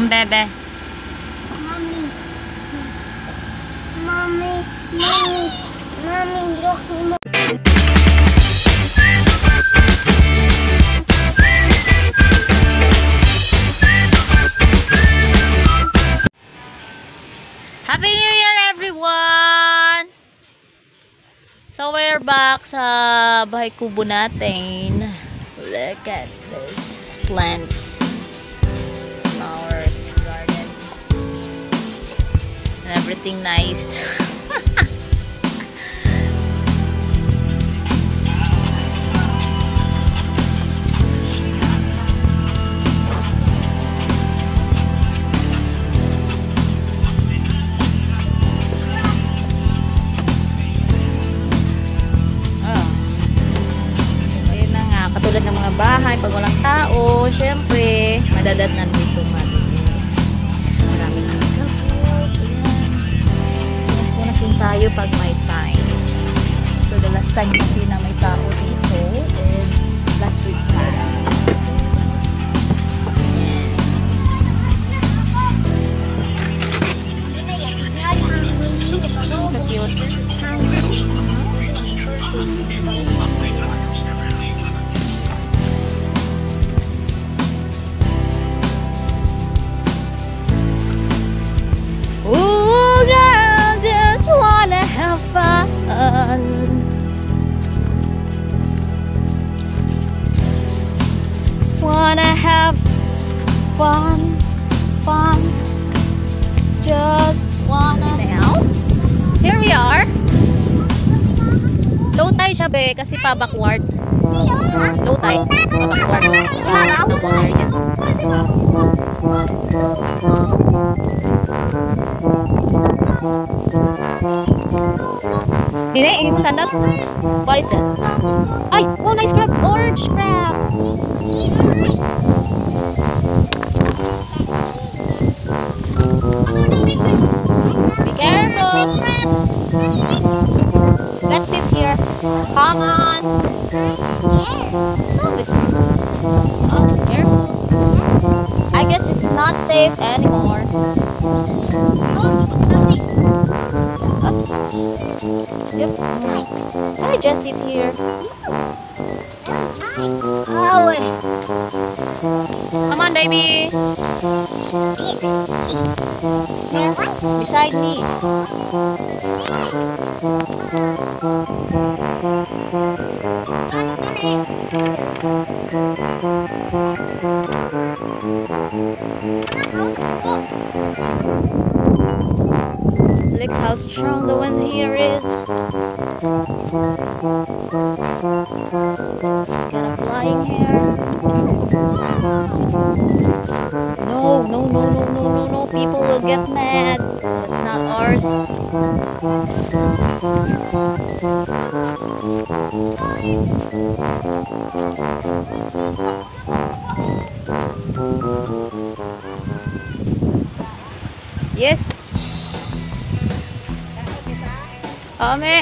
bebe. Mommy. Mommy. Mommy. Mommy, look me. Happy New Year, everyone! So we're back sa bahay kubo natin. Look at this plants, flowers, garden, and everything nice. Katulad ng mga bahay, pag walang tao, syempre, madadatnan dito marami ng kapot. Ayan. Punasin tayo pag may time. So, the last time kasi na may tao dito is last week na. So cute. Ooh, girl, just wanna have fun. Wanna have fun, fun. Just wanna. Now, here we are. Low tide siya, be, kasi pa backward. Low tide. Backward. Yes. Dine, ingin mo sandals? What is that? Ay! Oh, nice crab! Orange crab! Be careful! Let's sit here. Come on! No, it's not. Oh, careful. I guess this is not safe anymore. Oops. Yep. Can I just sit here? Oh, come on, baby. Here, beside me. Look how strong the wind here is. Got a flying hair. No, no, no, no, no, no, no. People will get mad. It's not ours. Yes. Ame.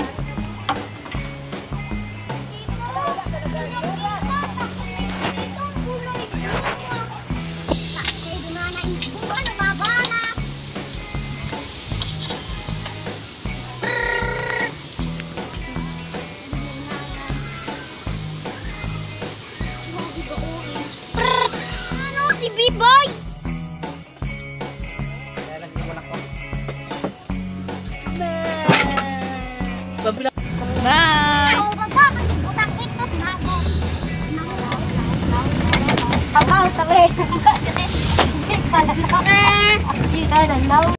Ano si B-boy? Bye! Bye!